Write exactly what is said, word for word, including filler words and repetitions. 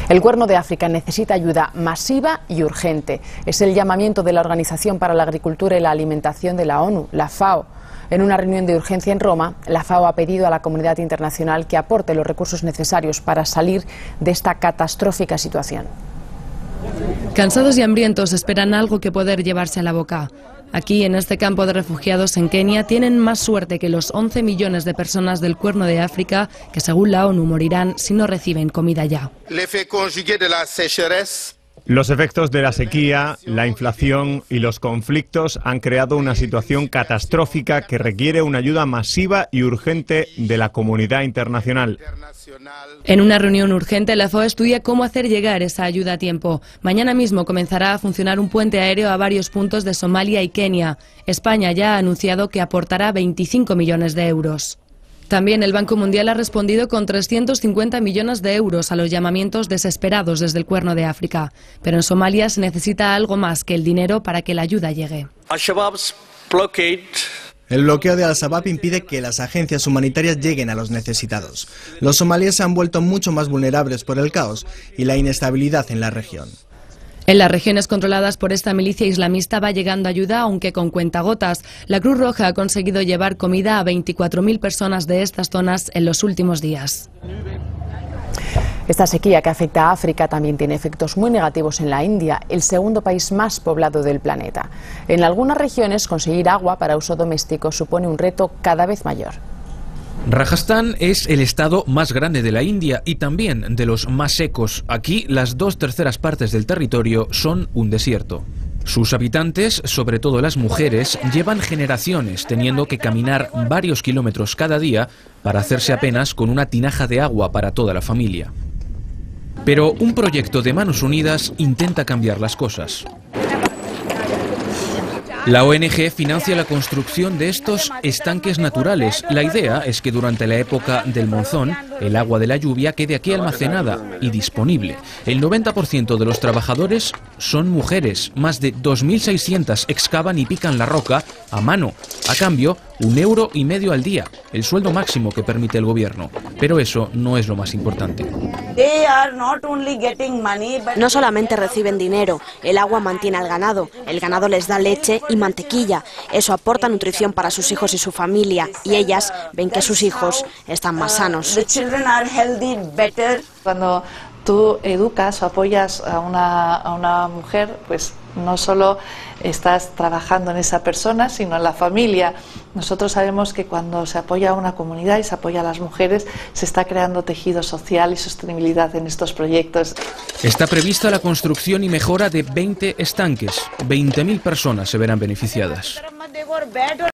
El Cuerno de África necesita ayuda masiva y urgente. Es el llamamiento de la Organización para la Agricultura y la Alimentación de la ONU, la FAO. En una reunión de urgencia en Roma, la FAO ha pedido a la comunidad internacional que aporte los recursos necesarios para salir de esta catastrófica situación. Cansados y hambrientos esperan algo que poder llevarse a la boca. Aquí, en este campo de refugiados en Kenia, tienen más suerte que los once millones de personas del Cuerno de África que, según la ONU, morirán si no reciben comida ya. Los efectos de la sequía, la inflación y los conflictos han creado una situación catastrófica que requiere una ayuda masiva y urgente de la comunidad internacional. En una reunión urgente, la FAO estudia cómo hacer llegar esa ayuda a tiempo. Mañana mismo comenzará a funcionar un puente aéreo a varios puntos de Somalia y Kenia. España ya ha anunciado que aportará veinticinco millones de euros. También el Banco Mundial ha respondido con trescientos cincuenta millones de euros a los llamamientos desesperados desde el Cuerno de África. Pero en Somalia se necesita algo más que el dinero para que la ayuda llegue. El bloqueo de Al-Shabaab impide que las agencias humanitarias lleguen a los necesitados. Los somalíes se han vuelto mucho más vulnerables por el caos y la inestabilidad en la región. En las regiones controladas por esta milicia islamista va llegando ayuda, aunque con cuentagotas. La Cruz Roja ha conseguido llevar comida a veinticuatro mil personas de estas zonas en los últimos días. Esta sequía que afecta a África también tiene efectos muy negativos en la India, el segundo país más poblado del planeta. En algunas regiones conseguir agua para uso doméstico supone un reto cada vez mayor. Rajasthan es el estado más grande de la India y también de los más secos. Aquí las dos terceras partes del territorio son un desierto. Sus habitantes, sobre todo las mujeres, llevan generaciones teniendo que caminar varios kilómetros cada día para hacerse apenas con una tinaja de agua para toda la familia. Pero un proyecto de Manos Unidas intenta cambiar las cosas. La O N G financia la construcción de estos estanques naturales. La idea es que durante la época del monzón, el agua de la lluvia quede aquí almacenada y disponible. El noventa por ciento de los trabajadores son mujeres. Más de dos mil seiscientas excavan y pican la roca a mano. A cambio, un euro y medio al día, el sueldo máximo que permite el gobierno. Pero eso no es lo más importante. No solamente reciben dinero, el agua mantiene al ganado, el ganado les da leche y mantequilla. Eso aporta nutrición para sus hijos y su familia, y ellas ven que sus hijos están más sanos. Cuando tú educas o apoyas a una, a una mujer, pues no solo estás trabajando en esa persona, sino en la familia. Nosotros sabemos que cuando se apoya a una comunidad y se apoya a las mujeres, se está creando tejido social y sostenibilidad en estos proyectos. Está prevista la construcción y mejora de veinte estanques. veinte mil personas se verán beneficiadas.